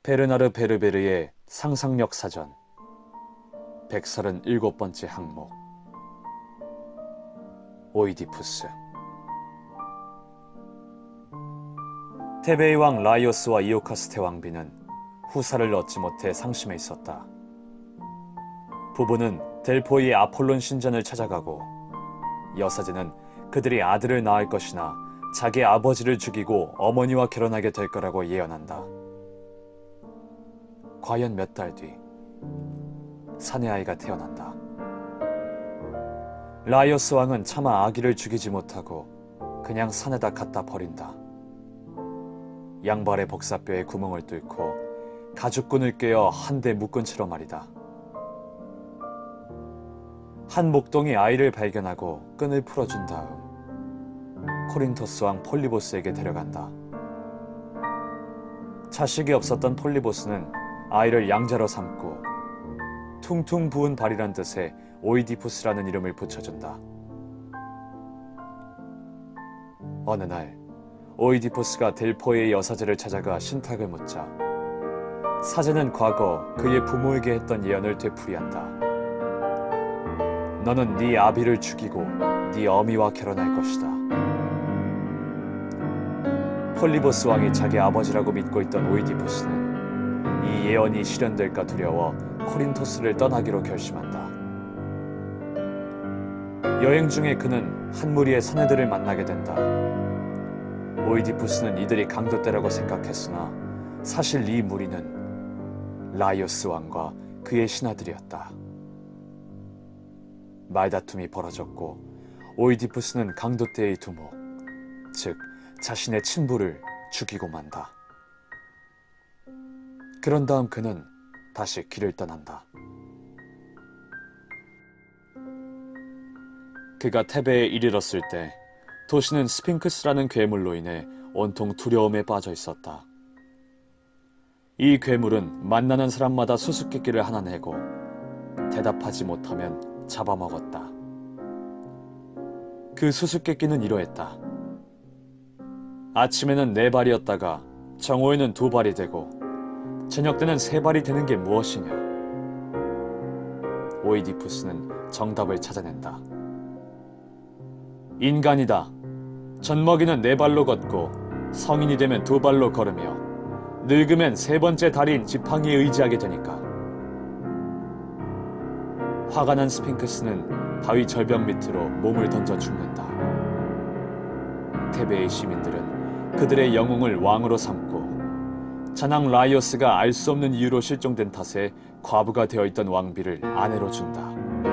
베르나르 베르베르의 상상력 사전 137번째 항목 오이디푸스. 테베의 왕 라이오스와 이오카스테 왕비는 후사를 얻지 못해 상심해 있었다. 부부는 델포이의 아폴론 신전을 찾아가고 여사제는 그들이 아들을 낳을 것이나 자기 아버지를 죽이고 어머니와 결혼하게 될 거라고 예언한다. 과연 몇 달 뒤 사내아이가 태어난다. 라이오스 왕은 차마 아기를 죽이지 못하고 그냥 산에다 갖다 버린다. 양발의 복사뼈에 구멍을 뚫고 가죽끈을 꿰어 한 대 묶은 채로 말이다. 한 목동이 아이를 발견하고 끈을 풀어준 다음 코린토스 왕 폴리보스에게 데려간다. 자식이 없었던 폴리보스는 아이를 양자로 삼고 퉁퉁 부은 발이란 뜻의 오이디푸스라는 이름을 붙여준다. 어느 날 오이디푸스가 델포이의 여사제를 찾아가 신탁을 묻자 사제는 과거 그의 부모에게 했던 예언을 되풀이한다. 너는 네 아비를 죽이고 네 어미와 결혼할 것이다. 폴리보스 왕이 자기 아버지라고 믿고 있던 오이디푸스는 이 예언이 실현될까 두려워 코린토스를 떠나기로 결심한다. 여행 중에 그는 한 무리의 사내들을 만나게 된다. 오이디푸스는 이들이 강도떼라고 생각했으나 사실 이 무리는 라이오스 왕과 그의 신하들이었다. 말다툼이 벌어졌고 오이디푸스는 강도떼의 두목, 즉 자신의 친부를 죽이고 만다. 그런 다음 그는 다시 길을 떠난다. 그가 테베에 이르렀을 때 도시는 스핑크스라는 괴물로 인해 온통 두려움에 빠져 있었다. 이 괴물은 만나는 사람마다 수수께끼를 하나 내고 대답하지 못하면 잡아먹었다. 그 수수께끼는 이러했다. 아침에는 4발이었다가 정오에는 2발이 되고 저녁 때는 3발이 되는 게 무엇이냐? 오이디푸스는 정답을 찾아낸다. 인간이다. 젖먹이는 4발로 걷고 성인이 되면 2발로 걸으며 늙으면 3번째 다리인 지팡이에 의지하게 되니까. 화가 난 스핑크스는 바위 절벽 밑으로 몸을 던져 죽는다. 테베의 시민들은 그들의 영웅을 왕으로 삼고 자낭 라이오스가 알 수 없는 이유로 실종된 탓에 과부가 되어있던 왕비를 아내로 준다.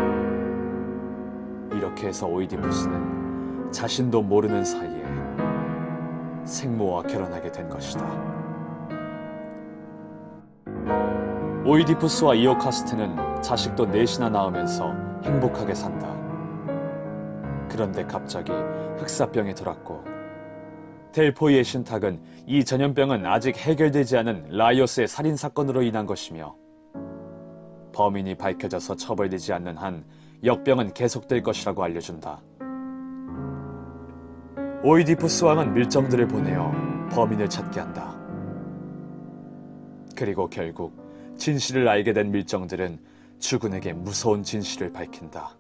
이렇게 해서 오이디푸스는 자신도 모르는 사이에 생모와 결혼하게 된 것이다. 오이디푸스와 이오카스테는 자식도 넷이나 낳으면서 행복하게 산다. 그런데 갑자기 흑사병이 돌았고 델포이의 신탁은 이 전염병은 아직 해결되지 않은 라이오스의 살인사건으로 인한 것이며 범인이 밝혀져서 처벌되지 않는 한 역병은 계속될 것이라고 알려준다. 오이디푸스 왕은 밀정들을 보내어 범인을 찾게 한다. 그리고 결국 진실을 알게 된 밀정들은 주군에게 무서운 진실을 밝힌다.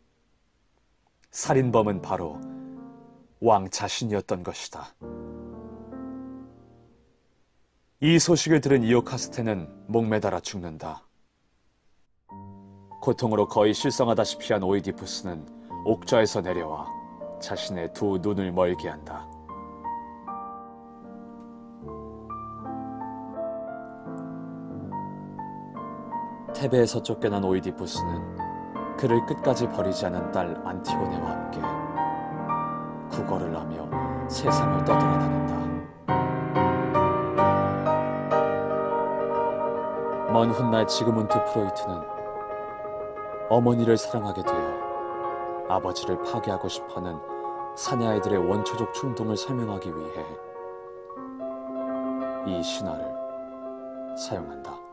살인범은 바로 왕 자신이었던 것이다. 이 소식을 들은 이오카스테는 목매달아 죽는다. 고통으로 거의 실성하다시피 한 오이디푸스는 옥좌에서 내려와 자신의 2 눈을 멀게 한다. 테베에서 쫓겨난 오이디푸스는 그를 끝까지 버리지 않은 딸 안티고네와 함께 구걸을 하며 세상을 떠돌아다닌다. 먼 훗날 지그문트 프로이트는 어머니를 사랑하게 되어 아버지를 파괴하고 싶어하는 사내아이들의 원초적 충동을 설명하기 위해 이 신화를 사용한다.